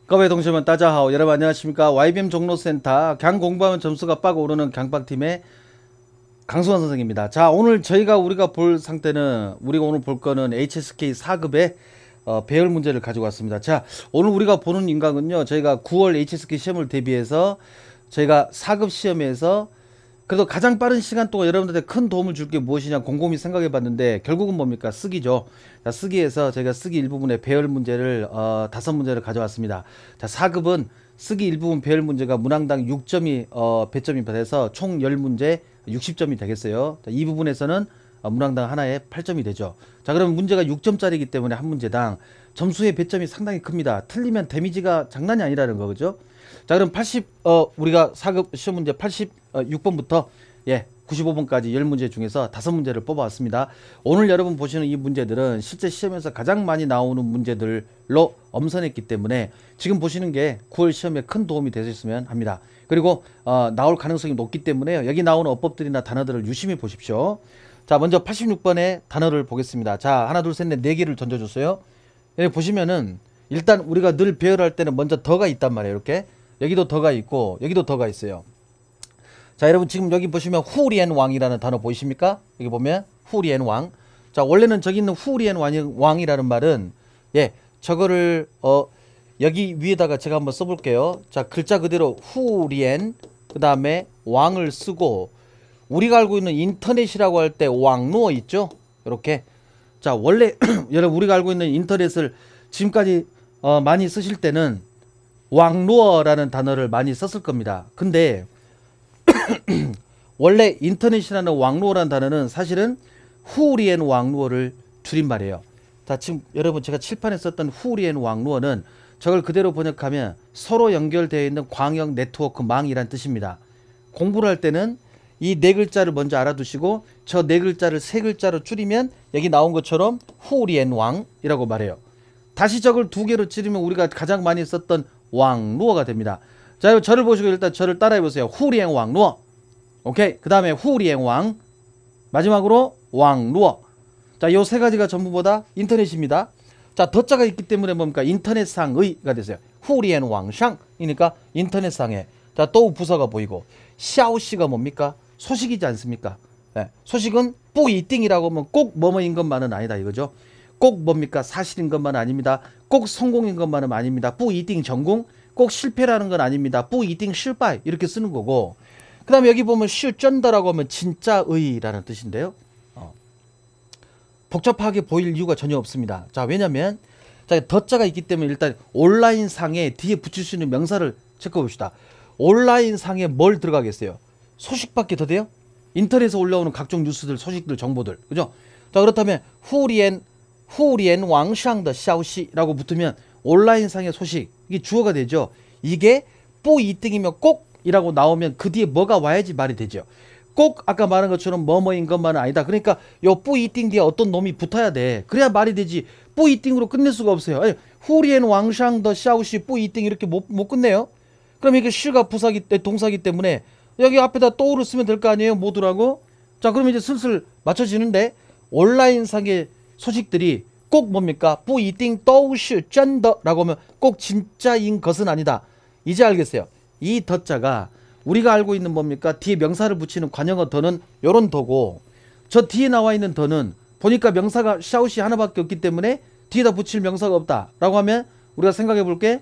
各位同学们，大家好. 여러분 안녕하십니까? YBM 종로센터 강 공부하면 점수가 빡 오르는 강박팀의 강수환 선생입니다. 자, 오늘 우리가 볼 상태는 우리가 오늘 볼 거는 HSK 4급의 배열 문제를 가지고 왔습니다. 자, 오늘 우리가 보는 인강은요. 저희가 9월 HSK 시험을 대비해서 저희가 4급 시험에서 그래도 가장 빠른 시간 동안 여러분들한테 큰 도움을 줄 게 무엇이냐 곰곰이 생각해 봤는데 결국은 뭡니까? 쓰기죠. 자, 쓰기에서 저희가 쓰기 일부분의 배열 문제를 5문제를 가져왔습니다. 자, 4급은 쓰기 일부분 배열 문제가 문항당 6점이 배점이 돼서 총 10문제 60점이 되겠어요. 자, 이 부분에서는 문항당 하나에 8점이 되죠. 자, 그럼 문제가 6점짜리이기 때문에 한 문제당 점수의 배점이 상당히 큽니다. 틀리면 데미지가 장난이 아니라는 거, 그죠? 자, 그럼 우리가 4급 시험 문제 86번부터 95번까지 10문제 중에서 5문제를 뽑아왔습니다. 오늘 여러분 보시는 이 문제들은 실제 시험에서 가장 많이 나오는 문제들로 엄선했기 때문에 지금 보시는 게 9월 시험에 큰 도움이 되셨으면 합니다. 그리고 나올 가능성이 높기 때문에 여기 나오는 어법들이나 단어들을 유심히 보십시오. 자, 먼저 86번의 단어를 보겠습니다. 자, 하나, 둘, 셋, 넷, 4개를 던져줬어요. 여기 보시면은 일단 우리가 늘 배열할 때는 먼저 더가 있단 말이에요. 이렇게 여기도 더가 있고 여기도 더가 있어요. 자, 여러분 지금 여기 보시면 후리엔 왕이라는 단어 보이십니까? 여기 보면 후리엔 왕. 자, 원래는 저기 있는 후리엔 왕이라는 말은 저거를 여기 위에다가 제가 한번 써볼게요. 자, 글자 그대로 후리엔 그 다음에 왕을 쓰고 우리가 알고 있는 인터넷이라고 할 때 왕루어 있죠? 이렇게. 자, 원래 여러분 우리가 알고 있는 인터넷을 지금까지 많이 쓰실 때는 왕루어라는 단어를 많이 썼을 겁니다. 근데 원래 인터넷이라는 왕루어라는 단어는 사실은 후리엔 왕루어를 줄임말이에요. 자, 지금 여러분 제가 칠판에 썼던 후리엔 왕루어는 저걸 그대로 번역하면 서로 연결되어 있는 광역 네트워크 망이란 뜻입니다. 공부를 할 때는 이 네 글자를 먼저 알아두시고 저 네 글자를 세 글자로 줄이면 여기 나온 것처럼 후리엔 왕이라고 말해요. 다시 저걸 두 개로 줄이면 우리가 가장 많이 썼던 왕루어가 됩니다. 자, 저를 보시고 일단 저를 따라해 보세요. 후리엔 왕루어. 오케이. 그 다음에 후리엔 왕. 마지막으로 왕루어. 자, 요 세 가지가 전부보다 인터넷입니다. 자, 더자가 있기 때문에 뭡니까? 인터넷상의가 됐어요. 후리엔 왕상이니까 인터넷상에. 자, 또 부서가 보이고. 샤오시가 뭡니까? 소식이지 않습니까? 소식은 뿌이띵이라고 하면 꼭 뭐뭐인 것만은 아니다 이거죠. 꼭 뭡니까? 사실인 것만은 아닙니다. 꼭 성공인 것만은 아닙니다. 뿌이띵 전공. 꼭 실패라는 건 아닙니다. 뿌이띵 실패 이렇게 쓰는 거고. 그 다음에 여기 보면 실전다라고 하면 진짜의라는 뜻인데요. 복잡하게 보일 이유가 전혀 없습니다. 자, 왜냐면 자, 더자가 있기 때문에 일단 온라인 상에 뒤에 붙일 수 있는 명사를 체크해 봅시다. 온라인 상에 뭘 들어가겠어요? 소식밖에 더 돼요? 인터넷에 올라오는 각종 뉴스들, 소식들, 정보들. 그죠? 자, 그렇다면 후리엔 왕상의 消息라고 붙으면 온라인 상의 소식. 이게 주어가 되죠. 이게 뿌이띵이면 꼭이라고 나오면 그 뒤에 뭐가 와야지 말이 되죠. 꼭 아까 말한 것처럼 뭐뭐인 것만은 아니다. 그러니까 요 뿌이띵 뒤에 어떤 놈이 붙어야 돼. 그래야 말이 되지. 뿌이띵으로 끝낼 수가 없어요. 아니, 후리엔 왕상의 消息 뿌이띵 이렇게 못 끝내요. 그럼 이게 시가 동사기 때문에 여기 앞에다 또우를 쓰면 될 거 아니에요. 모두라고. 자, 그럼 이제 슬슬 맞춰지는데 온라인상의 소식들이 꼭 뭡니까? 뿌이띵 또우시 쩐더라고 하면 꼭 진짜인 것은 아니다. 이제 알겠어요. 이 더자가 우리가 알고 있는 뭡니까? 뒤에 명사를 붙이는 관형어 더는 요런 더고 저 뒤에 나와 있는 더는 보니까 명사가 샤오시 하나밖에 없기 때문에 뒤에다 붙일 명사가 없다 라고 하면 우리가 생각해 볼게.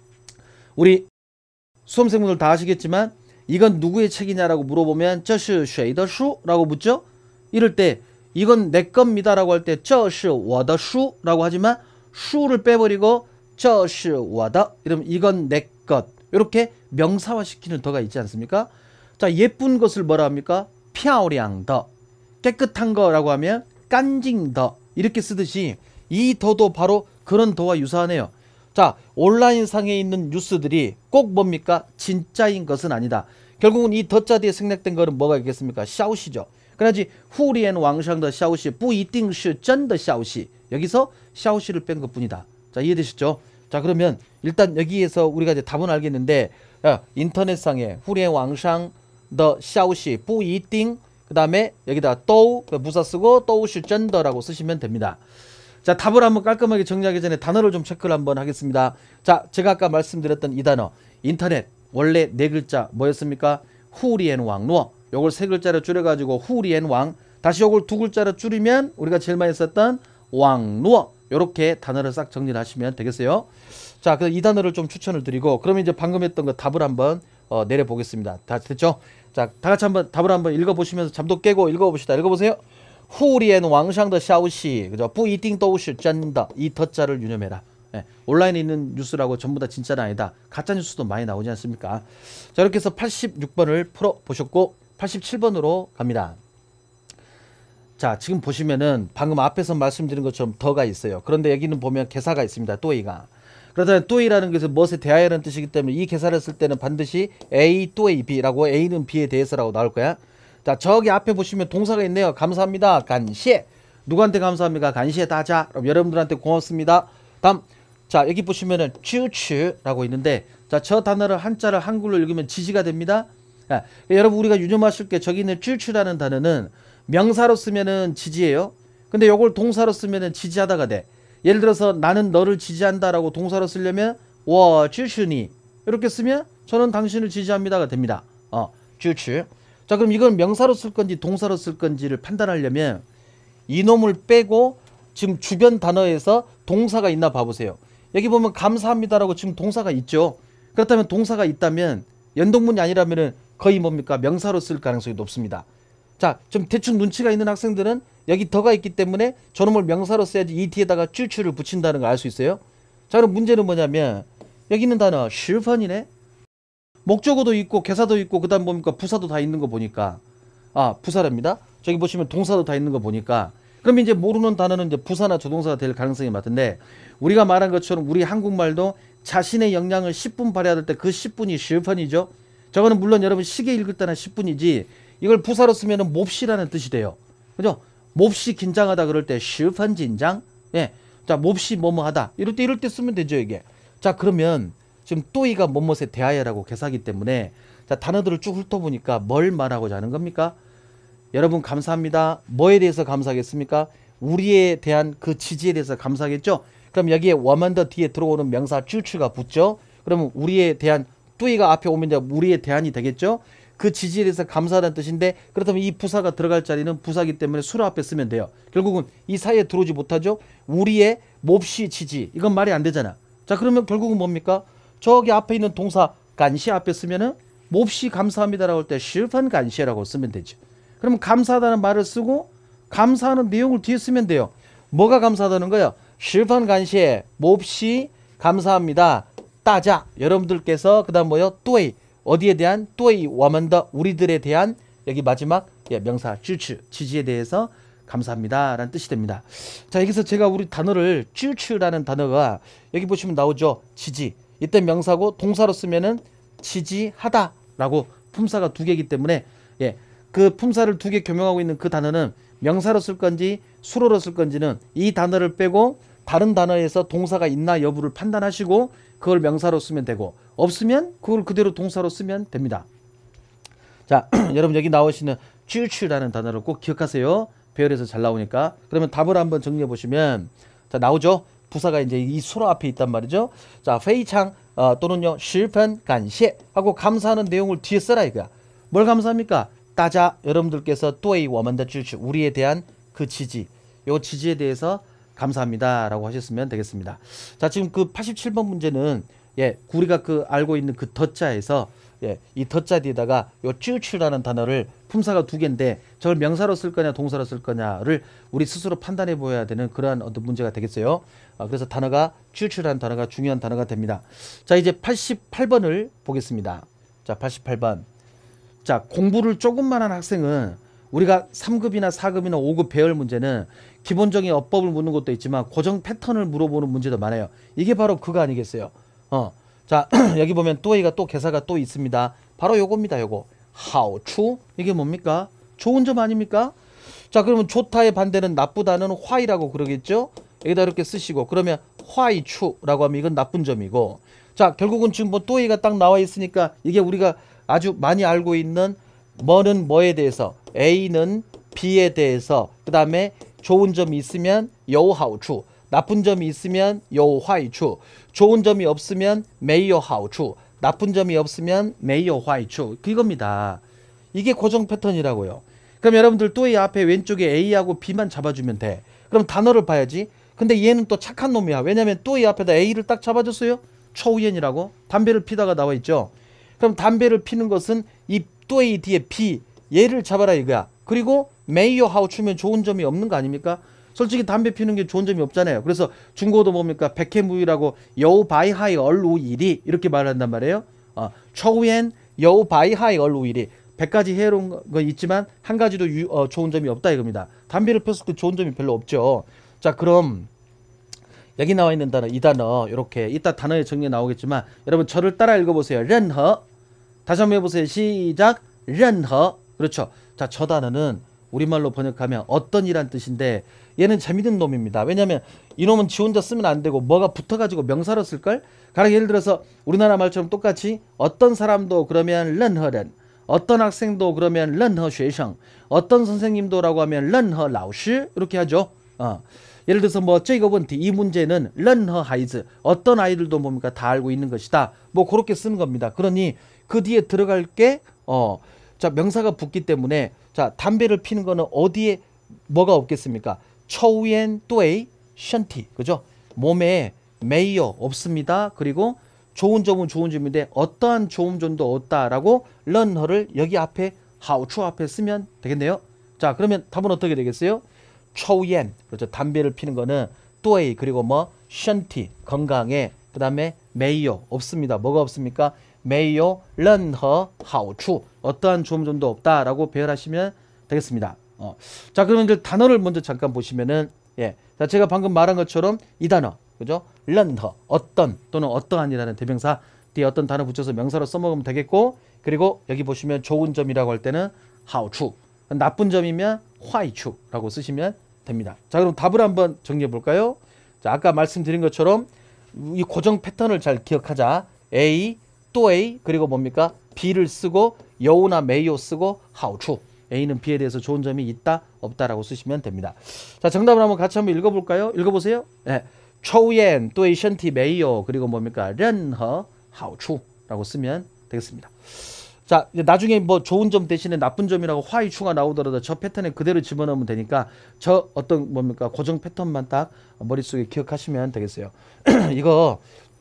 우리 수험생분들 다 아시겠지만 이건 누구의 책이냐라고 물어보면 这是谁的书 라고 묻죠. 이럴 때 이건 내 겁니다 라고 할 때 这是我的书 라고 하지만 수를 빼버리고 这是我的 이러면 이건 내 것. 이렇게 명사화 시키는 더가 있지 않습니까? 자, 예쁜 것을 뭐라 합니까? 漂亮的. 깨끗한 거라고 하면 干净的 이렇게 쓰듯이 이 더도 바로 그런 더와 유사하네요. 자, 온라인 상에 있는 뉴스들이 꼭 뭡니까? 진짜인 것은 아니다. 결국은 이 더자 뒤에 생략된 거는 뭐가 있겠습니까? 샤오시죠. 그러지 후리엔 왕상의 消息 不一定是真的消息. 여기서 샤오시를 뺀 것뿐이다. 자, 이해되셨죠? 자, 그러면 일단 여기에서 우리가 이제 답은 알겠는데 인터넷상에 후리엔 왕상의 消息 不一定 그 다음에 여기다 또 부사 쓰고 또우시 쩐더라고 쓰시면 됩니다. 자, 답을 한번 깔끔하게 정리하기 전에 단어를 좀 체크를 한번 하겠습니다. 자, 제가 아까 말씀드렸던 이 단어 인터넷 원래 네 글자 뭐였습니까? 후리앤왕 요걸 세 글자로 줄여가지고 후리앤왕 다시 요걸 두 글자로 줄이면 우리가 제일 많이 썼던 왕누어 요렇게 단어를 싹 정리를 하시면 되겠어요. 자, 이 단어를 좀 추천을 드리고 그러면 이제 방금 했던 거 답을 한번 내려보겠습니다. 다 됐죠? 자, 다 같이 한번 답을 한번 읽어보시면서 잠도 깨고 읽어봅시다. 읽어보세요. 후리엔 왕샹더 샤오시 그죠? 부이띵 도우시 짠다. 이 더자를 유념해라. 예, 온라인에 있는 뉴스라고 전부 다 진짜는 아니다. 가짜 뉴스도 많이 나오지 않습니까? 자, 이렇게 해서 86번을 풀어 보셨고 87번으로 갑니다. 자, 지금 보시면은 방금 앞에서 말씀드린 것처럼 더가 있어요. 그런데 여기는 보면 개사가 있습니다. 또이가. 그러다 또이라는 것은 무엇에 대하여라는 뜻이기 때문에 이 개사를 쓸 때는 반드시 A 또이 B라고 A는 B에 대해서라고 나올 거야. 자, 저기 앞에 보시면 동사가 있네요. 감사합니다. 간시에. 누구한테 감사합니까? 간시에 다자. 여러분들한테 고맙습니다. 다음. 자, 여기 보시면은 쭈추라고 있는데 자, 저 단어를 한자를 한글로 읽으면 지지가 됩니다. 자, 여러분 우리가 유념하실 게 저기 있는 쭈추라는 단어는 명사로 쓰면은 지지예요. 근데 요걸 동사로 쓰면은 지지하다가 돼. 예를 들어서 나는 너를 지지한다라고 동사로 쓰려면 워 쭈추니 이렇게 쓰면 저는 당신을 지지합니다가 됩니다. 쭈추. 자, 그럼 이건 명사로 쓸 건지 동사로 쓸 건지를 판단하려면 이놈을 빼고 지금 주변 단어에서 동사가 있나 봐보세요. 여기 보면 감사합니다라고 지금 동사가 있죠. 그렇다면 동사가 있다면 연동문이 아니라면은 거의 뭡니까? 명사로 쓸 가능성이 높습니다. 자, 좀 대충 눈치가 있는 학생들은 여기 더가 있기 때문에 저놈을 명사로 써야지 이 뒤에다가 쭈쭈를 붙인다는 걸 알 수 있어요. 자, 그럼 문제는 뭐냐면 여기 있는 단어 실펀이네. 목적어도 있고 개사도 있고 그 다음 뭡니까? 부사도 다 있는 거 보니까 부사랍니다. 저기 보시면 동사도 다 있는 거 보니까 그럼 이제 모르는 단어는 이제 부사나 조동사가 될 가능성이 많은데 우리가 말한 것처럼 우리 한국말도 자신의 역량을 10분 발휘할 때 그 10분이 실펀이죠. 저거는 물론 여러분 시계 읽을 때나 10분이지 이걸 부사로 쓰면은 몹시라는 뜻이 돼요. 그죠? 몹시 긴장하다 그럴 때 실펀 긴장. 예. 자, 몹시 뭐뭐 하다. 이럴 때 쓰면 되죠, 이게. 자, 그러면 지금 또이가 뭐뭐에 대하여라고 개사하기 때문에 자, 단어들을 쭉 훑어보니까 뭘 말하고자 하는 겁니까? 여러분 감사합니다. 뭐에 대해서 감사하겠습니까? 우리에 대한 그 지지에 대해서 감사하겠죠? 그럼 여기에 워먼더 뒤에 들어오는 명사 쭈추가 붙죠? 그러면 우리에 대한 또이가 앞에 오면 이제 우리에 대한이 되겠죠? 그 지지에 대해서 감사하다는 뜻인데 그렇다면 이 부사가 들어갈 자리는 부사기 때문에 수로 앞에 쓰면 돼요. 결국은 이 사이에 들어오지 못하죠? 우리의 몹시 지지. 이건 말이 안 되잖아. 자, 그러면 결국은 뭡니까? 저기 앞에 있는 동사 간시 앞에 쓰면은 몹시 감사합니다라고 할 때 실펀 간시라고 쓰면 되죠. 그러면 감사하다는 말을 쓰고 감사하는 내용을 뒤에 쓰면 돼요. 뭐가 감사하다는 거예요? 실펀 간시에 몹시 감사합니다. 따자. 여러분들께서 그 다음 뭐요? 또이. 어디에 대한? 또이 워먼더 우리들에 대한 여기 마지막 명사 쭈추 지지에 대해서 감사합니다 라는 뜻이 됩니다. 자, 여기서 제가 우리 단어를 쭈추라는 단어가 여기 보시면 나오죠. 지지. 이때 명사고 동사로 쓰면은 지지하다 라고 품사가 두 개이기 때문에 그 품사를 두 개 교명하고 있는 그 단어는 명사로 쓸 건지 수로로 쓸 건지는 이 단어를 빼고 다른 단어에서 동사가 있나 여부를 판단하시고 그걸 명사로 쓰면 되고 없으면 그걸 그대로 동사로 쓰면 됩니다. 자, 여러분 여기 나오시는 쭈추라는 단어를 꼭 기억하세요. 배열에서 잘 나오니까. 그러면 답을 한번 정리해 보시면 자, 나오죠. 부사가 이제 이 수로 앞에 있단 말이죠. 자, 페이창 또는요 실펀 간시에 하고 감사하는 내용을 뒤에 써라 이거야. 뭘 감사합니까? 따자 여러분들께서 또이 워먼더 쭈추 우리에 대한 그 지지 요 지지에 대해서 감사합니다 라고 하셨으면 되겠습니다. 자, 지금 그 87번 문제는 우리가 그 알고 있는 그 더자에서 이 더자 뒤에다가 요 쭈추라는 단어를 품사가 두 개인데 저걸 명사로 쓸 거냐 동사로 쓸 거냐를 우리 스스로 판단해 보여야 되는 그러한 어떤 문제가 되겠어요. 그래서 단어가 쭈추라는 단어가 중요한 단어가 됩니다. 자, 이제 88번을 보겠습니다. 자, 88번. 자, 공부를 조금만 한 학생은 우리가 3급이나 4급이나 5급 배열 문제는 기본적인 어법을 묻는 것도 있지만 고정 패턴을 물어보는 문제도 많아요. 이게 바로 그거 아니겠어요? 자, 여기 보면 또이가 또 개사가 또 있습니다. 바로 요겁니다. 요거. 하오추. 이게 뭡니까? 좋은 점 아닙니까? 자, 그러면 좋다의 반대는 나쁘다는 화이라고 그러겠죠? 여기다 이렇게 쓰시고 그러면 화이추라고 하면 이건 나쁜 점이고 자, 결국은 지금 뭐 또이가 딱 나와 있으니까 이게 우리가 아주 많이 알고 있는 뭐는 뭐에 대해서 A는 B에 대해서 그 다음에 좋은 점이 있으면 요하우추 나쁜 점이 있으면 有坏处, 좋은 점이 없으면 没有好处, 나쁜 점이 없으면 没有坏处. 그겁니다. 이게 고정 패턴이라고요. 그럼 여러분들 또이 앞에 왼쪽에 A하고 B만 잡아주면 돼. 그럼 단어를 봐야지. 근데 얘는 또 착한 놈이야. 왜냐면 또이 앞에다 A를 딱 잡아줬어요. 초우엔이라고. 담배를 피다가 나와 있죠. 그럼 담배를 피는 것은 이 또이 뒤에 B, 얘를 잡아라 이거야. 그리고 메이어 하우 추면 좋은 점이 없는 거 아닙니까? 솔직히 담배 피는 게 좋은 점이 없잖아요. 그래서 중국어도 뭡니까? 백해무이라고 여우 바이하이 얼루일이 이렇게 말한단 말이에요. 초우엔 여우 바이하이 얼루일이 100가지 해로운 거 있지만 한 가지도 좋은 점이 없다 이겁니다. 담배를 폈을 때 좋은 점이 별로 없죠. 자, 그럼 여기 나와 있는 단어, 이 단어 이렇게 이따 단어의 정리 나오겠지만 여러분 저를 따라 읽어보세요. 任何 다시 한번 해보세요. 시작. 任何 그렇죠. 자, 저 단어는 우리말로 번역하면 어떤 이란 뜻인데 얘는 재밌는 놈입니다. 왜냐면 이놈은 지 혼자 쓰면 안 되고 뭐가 붙어가지고 명사로 쓸걸? 가령 예를 들어서 우리나라 말처럼 똑같이 어떤 사람도 그러면 任何人 어떤 학생도 그러면 任何学生 어떤 선생님도라고 하면 任何老师 이렇게 하죠. 예를 들어서 뭐这个问题 이 문제는 任何孩子 어떤 아이들도 뭡니까 다 알고 있는 것이다. 뭐 그렇게 쓰는 겁니다. 그러니 그 뒤에 들어갈 게 자, 명사가 붙기 때문에 자, 담배를 피는 거는 어디에 뭐가 없겠습니까? 초우엔 또이 션티 그죠? 몸에 메이어 없습니다. 그리고 좋은 점은 좋은 점인데 어떠한 좋은 점도 없다라고 런허를 여기 앞에 하우추 앞에 쓰면 되겠네요. 자, 그러면 답은 어떻게 되겠어요? 초우엔 그렇죠. 담배를 피는 거는 또이 그리고 뭐 션티 건강에 그 다음에 메이어 없습니다. 뭐가 없습니까? 메이어 런허 하우추 어떠한 좋은 점도 없다라고 배열하시면 되겠습니다. 자, 그러면 이제 단어를 먼저 잠깐 보시면은 예, 자, 제가 방금 말한 것처럼 이 단어 그죠? 런허 어떤 또는 어떠한이라는 대명사 뒤에 어떤 단어 붙여서 명사로 써먹으면 되겠고 그리고 여기 보시면 좋은 점이라고 할 때는 하우추 나쁜 점이면 화이추라고 쓰시면 됩니다. 자, 그럼 답을 한번 정리해 볼까요? 자, 아까 말씀드린 것처럼 이 고정 패턴을 잘 기억하자. A 또 A 그리고 뭡니까? B를 쓰고 여우나 메이오 쓰고 하우추 A는 B에 대해서 좋은 점이 있다 없다라고 쓰시면 됩니다. 자, 정답을 한번 같이 한번 읽어볼까요? 읽어보세요. 네. 초우엔 또이 션티 메이오 그리고 뭡니까? 任何 하우추라고 쓰면 되겠습니다. 자, 이제 나중에 뭐 좋은 점 대신에 나쁜 점이라고 화이추가 나오더라도 저 패턴에 그대로 집어넣으면 되니까 저 어떤 뭡니까 고정 패턴만 딱 머릿속에 기억하시면 되겠어요. 이거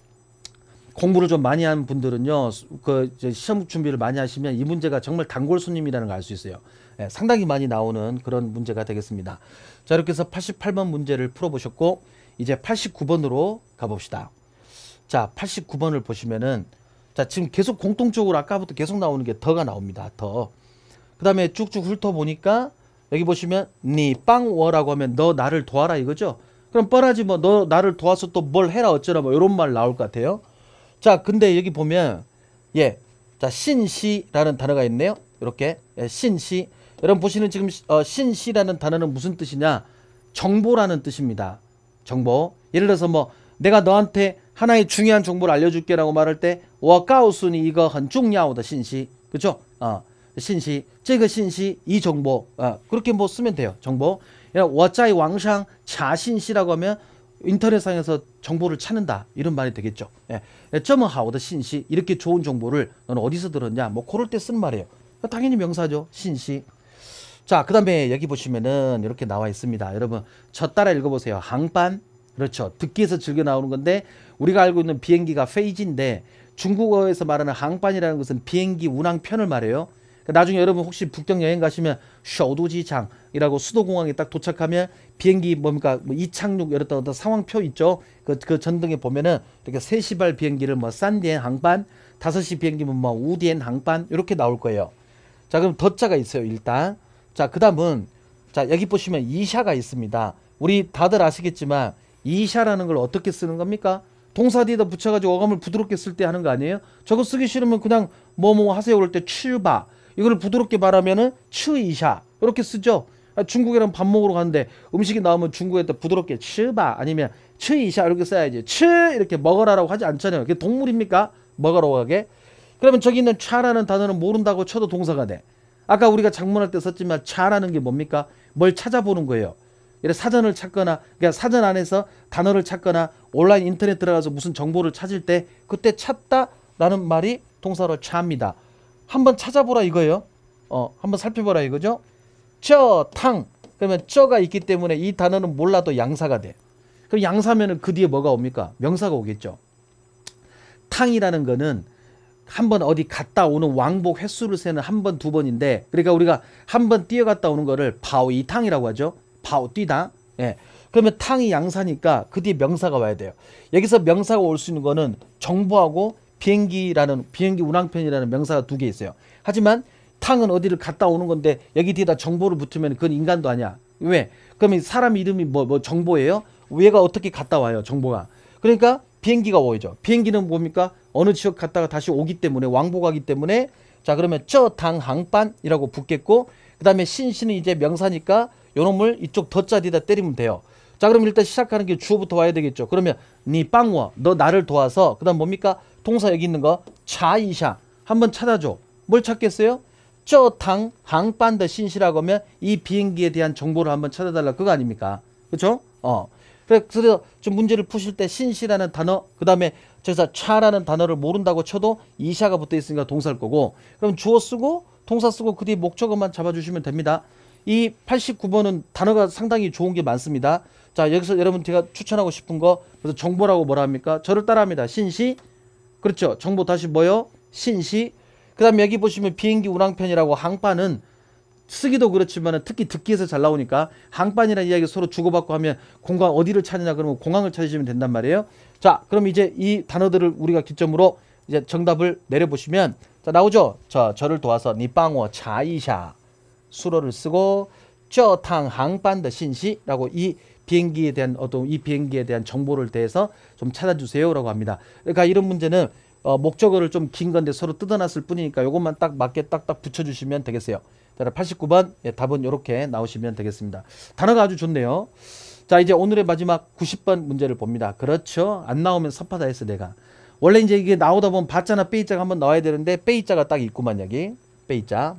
공부를 좀 많이 한 분들은요, 그 시험 준비를 많이 하시면 이 문제가 정말 단골 손님이라는 걸 알 수 있어요. 예, 상당히 많이 나오는 그런 문제가 되겠습니다. 자, 이렇게 해서 88번 문제를 풀어보셨고 이제 89번으로 가봅시다. 자, 89번을 보시면은 자, 지금 계속 공통적으로 아까부터 계속 나오는 게 더가 나옵니다. 더. 그 다음에 쭉쭉 훑어보니까 여기 보시면 니 빵워라고 하면 너 나를 도와라 이거죠. 그럼 뻔하지 뭐 너 나를 도와서 또 뭘 해라 어쩌라 뭐 이런 말 나올 것 같아요. 자, 근데 여기 보면 예, 자 신시라는 단어가 있네요. 이렇게 예, 신시. 여러분 보시는 지금 신시라는 단어는 무슨 뜻이냐? 정보라는 뜻입니다. 정보. 예를 들어서 뭐 내가 너한테 하나의 중요한 정보를 알려줄게라고 말할 때, 我告诉你一个很重要的信息, 그죠? 신시, 这个信息, 이 정보, 그렇게 뭐 쓰면 돼요. 정보. 我在网上查信息라고 하면 인터넷상에서 정보를 찾는다 이런 말이 되겠죠. 예, 这么好的信息, 이렇게 좋은 정보를 너는 어디서 들었냐? 뭐 그럴 때 쓰는 말이에요. 당연히 명사죠. 신시. 자, 그 다음에 여기 보시면은 이렇게 나와 있습니다. 여러분 저 따라 읽어보세요. 항반. 그렇죠. 듣기에서 즐겨 나오는 건데 우리가 알고 있는 비행기가 페이지인데 중국어에서 말하는 항반이라는 것은 비행기 운항편을 말해요. 나중에 여러분 혹시 북경 여행 가시면 셔우도지장이라고 수도공항에 딱 도착하면 비행기 뭡니까 뭐 이착륙 이런 어떤 상황표 있죠. 그 전등에 보면은 이렇게 3시발 비행기를 뭐 산디엔 항반, 5시 비행기면 뭐 우디엔 항반 이렇게 나올 거예요. 자, 그럼 더자가 있어요. 일단 자, 그 다음은 자 여기 보시면 이샤가 있습니다. 우리 다들 아시겠지만 이샤라는 걸 어떻게 쓰는 겁니까? 동사 뒤에다 붙여가지고 어감을 부드럽게 쓸 때 하는 거 아니에요? 저거 쓰기 싫으면 그냥 뭐뭐 하세요 그럴 때 츠바 이거를 부드럽게 말하면은 츠이샤 이렇게 쓰죠. 중국이랑 밥 먹으러 가는데 음식이 나오면 중국에 부드럽게 츠바 아니면 츠이샤 이렇게 써야지. 츠 이렇게 먹어라라고 하지 않잖아요. 그게 동물입니까? 먹으라고 하게. 그러면 저기 있는 차라는 단어는 모른다고 쳐도 동사가 돼. 아까 우리가 작문할 때 썼지만 차라는 게 뭡니까? 뭘 찾아보는 거예요. 이래 사전을 찾거나 그러니까 사전 안에서 단어를 찾거나 온라인 인터넷 들어가서 무슨 정보를 찾을 때 그때 찾다라는 말이 동사로 찾습니다. 한번 찾아보라 이거예요. 한번 살펴보라 이거죠. 탕 그러면 쩌가 있기 때문에 이 단어는 몰라도 양사가 돼. 그럼 양사면은 그 뒤에 뭐가 옵니까? 명사가 오겠죠. 탕이라는 거는 한번 어디 갔다 오는 왕복 횟수를 세는 한 번, 두 번인데 그러니까 우리가 한 번 뛰어갔다 오는 거를 파오이탕이라고 하죠. 파오 뛰다. 예. 그러면 탕이 양사니까 그 뒤에 명사가 와야 돼요. 여기서 명사가 올 수 있는 거는 정보하고 비행기 운항편이라는 명사가 두 개 있어요. 하지만 탕은 어디를 갔다 오는 건데 여기 뒤에다 정보를 붙으면 그건 인간도 아니야. 왜? 그러면 사람 이름이 뭐 정보예요? 얘가 어떻게 갔다 와요? 정보가. 그러니까 비행기가 오죠. 비행기는 뭡니까? 어느 지역 갔다가 다시 오기 때문에 왕복하기 때문에 자 그러면 쩌당 항반이라고 붙겠고 그 다음에 신시는 이제 명사니까 요놈을 이쪽 덧자 뒤에다 때리면 돼요. 자 그럼 일단 시작하는 게 주어부터 와야 되겠죠. 그러면 니 빵워 너 나를 도와서 그 다음 뭡니까? 동사 여기 있는 거 차이샤 한번 찾아줘. 뭘 찾겠어요? 쩌당 항반더 신시라고 하면 이 비행기에 대한 정보를 한번 찾아달라 그거 아닙니까? 그렇죠? 그래서 좀 문제를 푸실 때 신시라는 단어 그 다음에 저기서 차라는 단어를 모른다고 쳐도 이샤가 붙어 있으니까 동사일 거고 그럼 주어 쓰고 동사 쓰고 그 뒤에 목적어만 잡아주시면 됩니다. 이 89번은 단어가 상당히 좋은 게 많습니다. 자 여기서 여러분 제가 추천하고 싶은 거 그래서 정보라고 뭐라 합니까? 저를 따라합니다. 신시 그렇죠. 정보 다시 뭐요? 신시 그 다음에 여기 보시면 비행기 운항편이라고 항반은 쓰기도 그렇지만 특히 듣기에서 잘 나오니까 항반이라는 이야기 서로 주고받고 하면 공항 어디를 찾느냐 그러면 공항을 찾으시면 된단 말이에요. 자 그럼 이제 이 단어들을 우리가 기점으로 이제 정답을 내려보시면 자 나오죠. 저를 도와서 니빵워 차이샤 수로를 쓰고 쩌탕 항반의 신시라고 이 비행기에 대한 이 비행기에 대한 정보를 대해서 좀 찾아주세요라고 합니다. 그러니까 이런 문제는 목적어를 좀 긴 건데 서로 뜯어놨을 뿐이니까 이것만 딱 맞게 딱딱 붙여주시면 되겠어요. 자, 89번 답은 이렇게 나오시면 되겠습니다. 단어가 아주 좋네요. 자 이제 오늘의 마지막 90번 문제를 봅니다. 그렇죠. 안 나오면 섭하다 했어 내가. 원래 이제 이게 나오다 보면 봤잖아. 빼이자가 한번 나와야 되는데 빼이자가 딱 있구만 여기. 빼이자.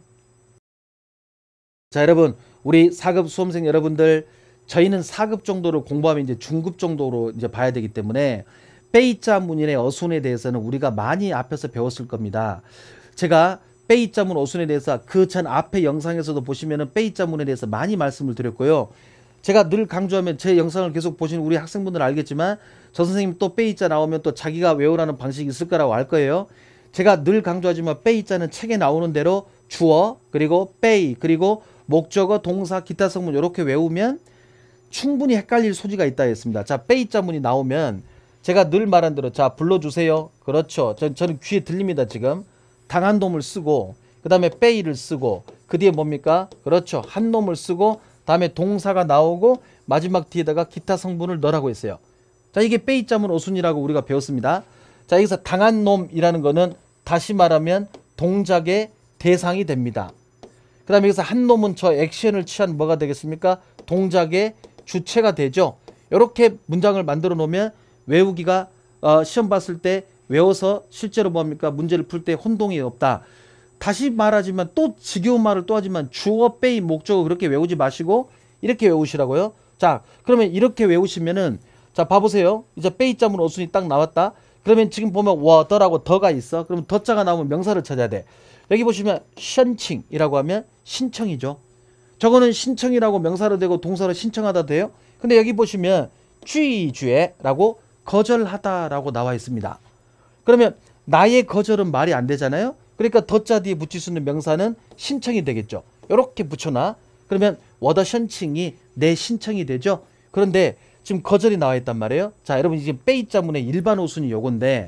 자 여러분 우리 4급 수험생 여러분들 저희는 4급 정도를 공부하면 이제 중급 정도로 이제 봐야 되기 때문에 빼이자 문인의 어순에 대해서는 우리가 많이 앞에서 배웠을 겁니다. 제가 빼이자문 어순에 대해서 그 전 앞에 영상에서도 보시면은 빼이자문에 대해서 많이 말씀을 드렸고요. 제가 늘 강조하면 제 영상을 계속 보시는 우리 학생분들은 알겠지만 저 선생님 또 빼이자 나오면 또 자기가 외우라는 방식이 있을 거라고 알 거예요. 제가 늘 강조하지만 빼이자는 책에 나오는 대로 주어 그리고 빼이 그리고 목적어 동사 기타 성분 이렇게 외우면 충분히 헷갈릴 소지가 있다 했습니다. 자 빼이자문이 나오면 제가 늘 말한 대로 자 불러주세요. 그렇죠. 저는 귀에 들립니다 지금. 당한 놈을 쓰고 그 다음에 빼이를 쓰고 그 뒤에 뭡니까? 그렇죠. 한 놈을 쓰고 다음에 동사가 나오고 마지막 뒤에다가 기타 성분을 넣으라고 했어요. 자 이게 빼이자문 어순이라고 우리가 배웠습니다. 자 여기서 당한 놈이라는 거는 다시 말하면 동작의 대상이 됩니다. 그 다음에 여기서 한 놈은 저 액션을 취한 뭐가 되겠습니까? 동작의 주체가 되죠. 이렇게 문장을 만들어 놓으면 외우기가 시험 봤을 때 외워서 실제로 뭡니까? 문제를 풀 때 혼동이 없다. 다시 말하지만 또 지겨운 말을 또 하지만 주어 빼이 목적어 그렇게 외우지 마시고 이렇게 외우시라고요. 자 그러면 이렇게 외우시면은 자 봐보세요. 이제 빼이자문 어순이 딱 나왔다. 그러면 지금 보면 워더라고 더가 있어. 그러면 더자가 나오면 명사를 찾아야 돼. 여기 보시면 션칭이라고 하면 신청이죠. 저거는 신청이라고 명사로 되고 동사로 신청하다 돼요. 근데 여기 보시면 쥐주에라고 거절하다라고 나와 있습니다. 그러면 나의 거절은 말이 안 되잖아요. 그러니까 더자 뒤에 붙일 수 있는 명사는 신청이 되겠죠. 이렇게 붙여놔. 그러면 워더 션칭이 내 신청이 되죠. 그런데 지금 거절이 나와 있단 말이에요. 자 여러분 이제 빼이자문의 일반 어순이 요건데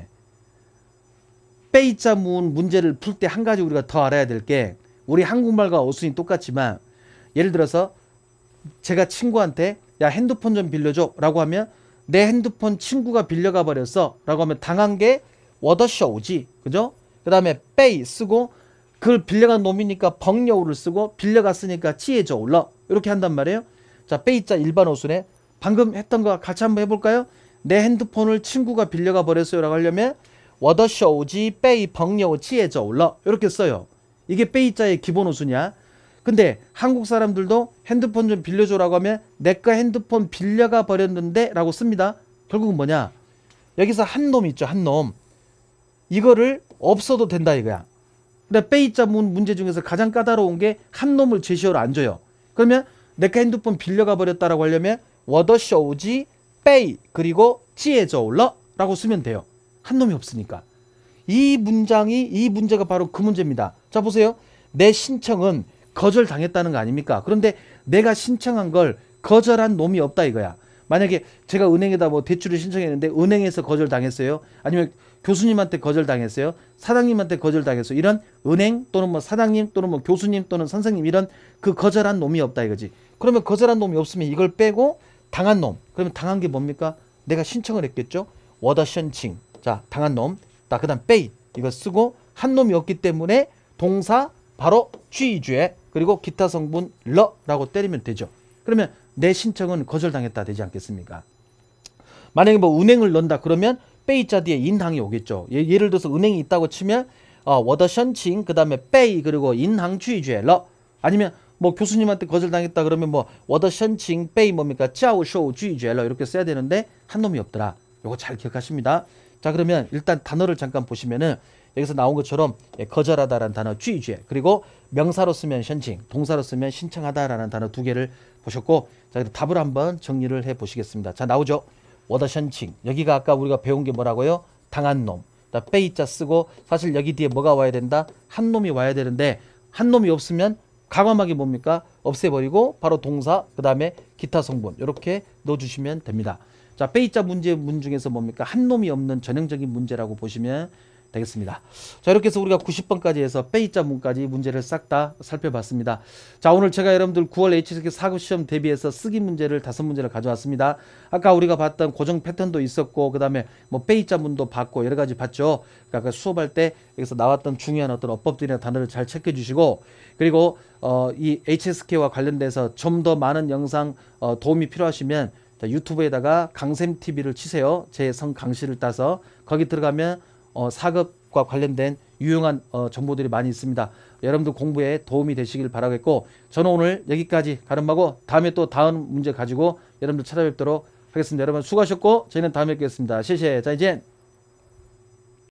빼이자문 문제를 풀 때 한 가지 우리가 더 알아야 될 게 우리 한국말과 어순이 똑같지만 예를 들어서 제가 친구한테 야 핸드폰 좀 빌려줘 라고 하면 내 핸드폰 친구가 빌려가 버렸어 라고 하면 당한 게 워더쇼우지 그죠? 그 다음에 빼이 쓰고 그걸 빌려간 놈이니까 벙여우를 쓰고 빌려갔으니까 찌에져 올라 이렇게 한단 말이에요. 자 빼이자 일반 어순에 방금 했던 거 같이 한번 해볼까요? 내 핸드폰을 친구가 빌려가 버렸어요 라고 하려면 워더쇼우지 빼이 벙여우 찌에져 올라 이렇게 써요. 이게 빼이자의 기본 어순이야. 그 근데 한국 사람들도 핸드폰 좀 빌려줘라고 하면 내가 핸드폰 빌려가 버렸는데 라고 씁니다. 결국은 뭐냐, 여기서 한 놈 있죠, 한 놈. 이거를 없어도 된다 이거야. 근데 빼이자 문제 중에서 가장 까다로운 게 한 놈을 제시어로 안 줘요. 그러면 내가 핸드폰 빌려가 버렸다라고 하려면 我的手机被 그리고 借走了라고 쓰면 돼요. 한 놈이 없으니까. 이 문제가 바로 그 문제입니다. 자, 보세요. 내 신청은 거절당했다는 거 아닙니까? 그런데 내가 신청한 걸 거절한 놈이 없다 이거야. 만약에 제가 은행에다 뭐 대출을 신청했는데 은행에서 거절당했어요. 아니면 교수님한테 거절당했어요. 사장님한테 거절당했어요. 이런 은행 또는 뭐 사장님 또는 뭐 교수님 또는 선생님 이런 그 거절한 놈이 없다 이거지. 그러면 거절한 놈이 없으면 이걸 빼고 당한 놈. 그러면 당한 게 뭡니까? 내가 신청을 했겠죠. 我的申请. 자, 당한 놈. 그 다음 빼이. 이거 쓰고 한 놈이 없기 때문에 동사 바로 拒绝 그리고 기타 성분 러라고 때리면 되죠. 그러면 내 신청은 거절당했다 되지 않겠습니까? 만약에 뭐 은행을 넣는다 그러면 빼이자 뒤에 인항이 오겠죠. 예를 들어서 은행이 있다고 치면 我的申请 그 다음에 빼이 그리고 인항 拒绝了. 아니면 뭐 교수님한테 거절당했다 그러면 뭐 我的申请 빼이 뭡니까? 教授拒绝了 이렇게 써야 되는데 한 놈이 없더라. 요거 잘 기억하십니다. 자, 그러면 일단 단어를 잠깐 보시면은 여기서 나온 것처럼 거절하다라는 단어 拒绝 그리고 명사로 쓰면 申请 동사로 쓰면 신청하다라는 단어 두 개를 보셨고, 자, 답을 한번 정리를 해 보시겠습니다. 자, 나오죠. 我的申请 여기가 아까 우리가 배운 게 뭐라고요? 당한 놈. 빼이자 쓰고 사실 여기 뒤에 뭐가 와야 된다? 한 놈이 와야 되는데 한 놈이 없으면 과감하게 뭡니까? 없애버리고 바로 동사 그 다음에 기타 성분 이렇게 넣어주시면 됩니다. 자, 빼이자 문 중에서 뭡니까? 한 놈이 없는 전형적인 문제라고 보시면 되겠습니다. 자, 이렇게 해서 우리가 90번까지 해서 빼이자 문까지 문제를 싹 다 살펴봤습니다. 자, 오늘 제가 여러분들 9월 HSK 4급 시험 대비해서 쓰기 문제를 5문제를 가져왔습니다. 아까 우리가 봤던 고정 패턴도 있었고 그 다음에 뭐 빼이자 문도 봤고 여러 가지 봤죠. 그러니까 수업할 때 여기서 나왔던 중요한 어떤 어법들이나 단어를 잘 체크해 주시고, 그리고 이 HSK와 관련돼서 좀 더 많은 영상 도움이 필요하시면 자, 유튜브에다가 강샘TV를 치세요. 제 성 강씨를 따서 거기 들어가면 4급과 관련된 유용한 정보들이 많이 있습니다. 여러분들 공부에 도움이 되시길 바라겠고, 저는 오늘 여기까지 가름하고 다음에 또 다음 문제 가지고 여러분들 찾아뵙도록 하겠습니다. 여러분 수고하셨고 저희는 다음에 뵙겠습니다.谢谢，再见。